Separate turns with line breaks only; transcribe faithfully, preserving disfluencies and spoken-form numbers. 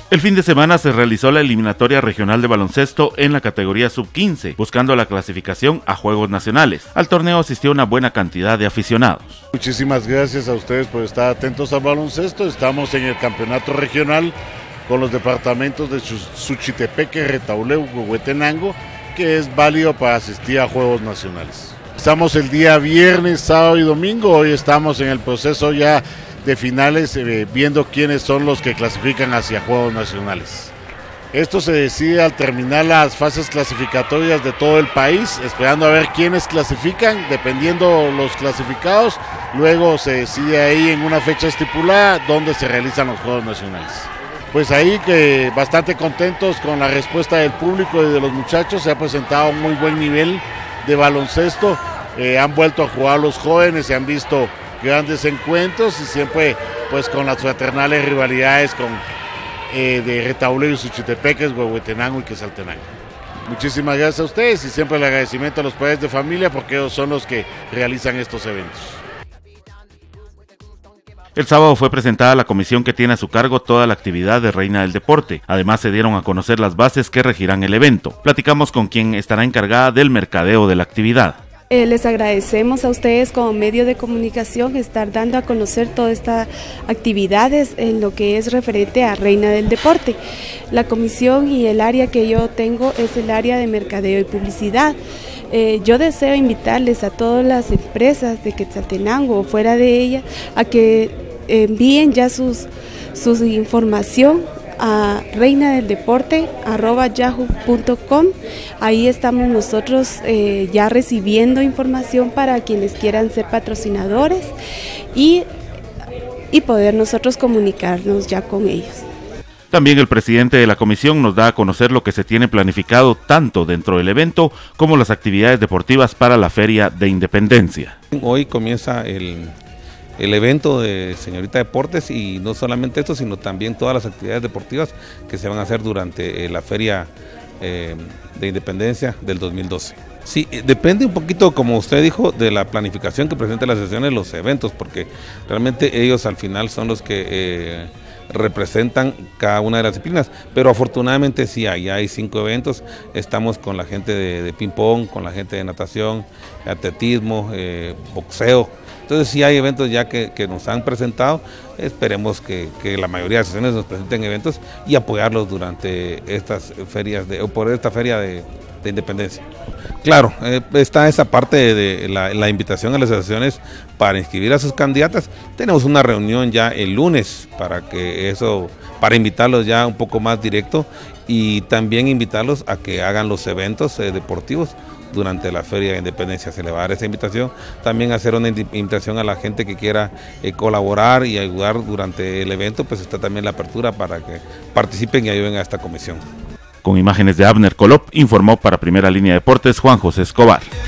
El fin de semana se realizó la eliminatoria regional de baloncesto en la categoría sub quince, buscando la clasificación a Juegos Nacionales. Al torneo asistió una buena cantidad de aficionados.
Muchísimas gracias a ustedes por estar atentos al baloncesto. Estamos en el campeonato regional con los departamentos de Suchitepeque, Retauleu, Huehuetenango, que es válido para asistir a Juegos Nacionales. Estamos el día viernes, sábado y domingo. Hoy estamos en el proceso ya de finales, eh, viendo quiénes son los que clasifican hacia Juegos Nacionales. Esto se decide al terminar las fases clasificatorias de todo el país, esperando a ver quiénes clasifican, dependiendo los clasificados, luego se decide ahí en una fecha estipulada dónde se realizan los Juegos Nacionales. Pues ahí que bastante contentos con la respuesta del público y de los muchachos, se ha presentado un muy buen nivel de baloncesto, eh, han vuelto a jugar los jóvenes, se han visto grandes encuentros y siempre pues con las fraternales rivalidades con eh, de Retauleu y Suchitepeque, Huehuetenango y Quetzaltenango. Muchísimas gracias a ustedes y siempre el agradecimiento a los padres de familia porque ellos son los que realizan estos eventos.
El sábado fue presentada la comisión que tiene a su cargo toda la actividad de Reina del Deporte. Además se dieron a conocer las bases que regirán el evento. Platicamos con quien estará encargada del mercadeo de la actividad.
Eh, les agradecemos a ustedes como medio de comunicación estar dando a conocer todas estas actividades en lo que es referente a Reina del Deporte. La comisión y el área que yo tengo es el área de mercadeo y publicidad. Eh, yo deseo invitarles a todas las empresas de Quetzaltenango o fuera de ella a que envíen ya sus, sus información a reina del deporte arroba yahoo punto com. Ahí estamos nosotros eh, ya recibiendo información para quienes quieran ser patrocinadores y, y poder nosotros comunicarnos ya con ellos.
También el presidente de la comisión nos da a conocer lo que se tiene planificado tanto dentro del evento como las actividades deportivas para la Feria de Independencia.
Hoy comienza el el evento de Señorita Deportes y no solamente esto, sino también todas las actividades deportivas que se van a hacer durante la Feria eh, de Independencia del dos mil doce. Sí, depende un poquito, como usted dijo, de la planificación que presenten las sesiones, los eventos, porque realmente ellos al final son los que eh, representan cada una de las disciplinas, pero afortunadamente sí, hay, hay cinco eventos, estamos con la gente de, de ping pong, con la gente de natación, atletismo, eh, boxeo. Entonces sí hay eventos ya que, que nos han presentado, esperemos que, que la mayoría de las sesiones nos presenten eventos y apoyarlos durante estas ferias, de, o por esta feria de, de Independencia. Claro, eh, está esa parte de, de la, la invitación a las asociaciones para inscribir a sus candidatas. Tenemos una reunión ya el lunes para que eso, para invitarlos ya un poco más directo y también invitarlos a que hagan los eventos eh, deportivos durante la Feria de Independencia. Se le va a dar esa invitación, también hacer una invitación a la gente que quiera eh, colaborar y ayudar durante el evento, pues está también la apertura para que participen y ayuden a esta comisión.
Con imágenes de Abner Colop, informó para Primera Línea Deportes Juan José Escobar.